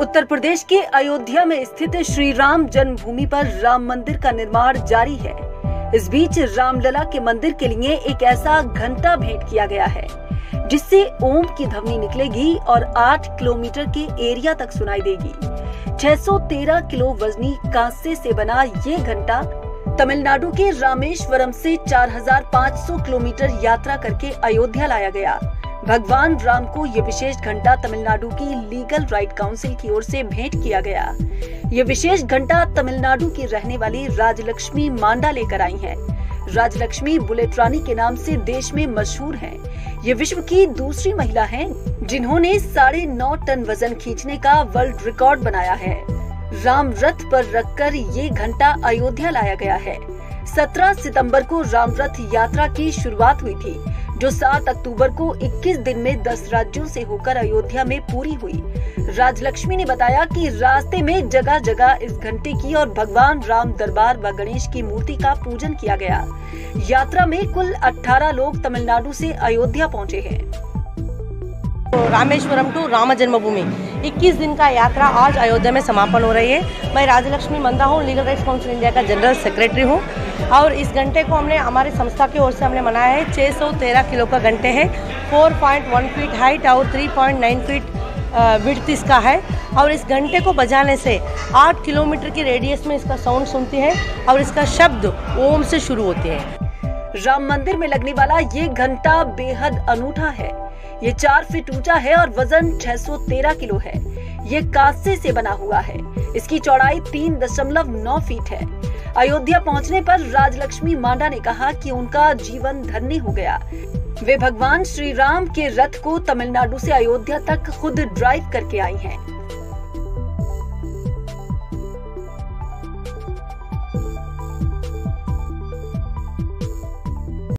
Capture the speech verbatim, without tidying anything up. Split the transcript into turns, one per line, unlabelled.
उत्तर प्रदेश के अयोध्या में स्थित श्री राम जन्मभूमि पर राम मंदिर का निर्माण जारी है। इस बीच रामलला के मंदिर के लिए एक ऐसा घंटा भेंट किया गया है जिससे ओम की ध्वनि निकलेगी और आठ किलोमीटर के एरिया तक सुनाई देगी। छह सौ तेरह किलो वजनी कांसे से बना ये घंटा तमिलनाडु के रामेश्वरम से चार हज़ार पाँच सौ किलोमीटर यात्रा करके अयोध्या लाया गया। भगवान राम को ये विशेष घंटा तमिलनाडु की लीगल राइट काउंसिल की ओर से भेंट किया गया। ये विशेष घंटा तमिलनाडु की रहने वाली राजलक्ष्मी मांडा लेकर आई हैं। राजलक्ष्मी बुलेट रानी के नाम से देश में मशहूर हैं। ये विश्व की दूसरी महिला हैं जिन्होंने साढ़े नौ टन वजन खींचने का वर्ल्ड रिकॉर्ड बनाया है। राम रथ पर रखकर ये घंटा अयोध्या लाया गया है। सत्रह सितंबर को राम रथ यात्रा की शुरुआत हुई थी, जो सात अक्टूबर को इक्कीस दिन में दस राज्यों से होकर अयोध्या में पूरी हुई। राजलक्ष्मी ने बताया कि रास्ते में जगह जगह इस घंटे की और भगवान राम दरबार व गणेश की मूर्ति का पूजन किया गया। यात्रा में कुल अठारह लोग तमिलनाडु से अयोध्या पहुंचे हैं।
रामेश्वरम टू राम जन्मभूमि इक्कीस दिन का यात्रा आज अयोध्या में समापन हो रही है। मैं राजलक्ष्मी मंदा हूँ, लीगल राइट्स काउंसिल इंडिया का जनरल सेक्रेटरी हूँ और इस घंटे को हमने हमारी संस्था की ओर से हमने मनाया है। छह सौ तेरह किलो का घंटे है, चार पॉइंट एक फीट हाइट और तीन पॉइंट नौ फीट विड्थ इसका है और इस घंटे को बजाने से आठ किलोमीटर की रेडियस में इसका साउंड सुनती है और इसका शब्द ओम से शुरू होते हैं।
राम मंदिर में लगने वाला ये घंटा बेहद अनूठा है। ये चार फीट ऊंचा है और वजन छह सौ तेरह किलो है। ये कांसे से बना हुआ है। इसकी चौड़ाई तीन दशमलव नौ फीट है। अयोध्या पहुंचने पर राजलक्ष्मी मांडा ने कहा कि उनका जीवन धन्य हो गया। वे भगवान श्री राम के रथ को तमिलनाडु से अयोध्या तक खुद ड्राइव करके आई हैं।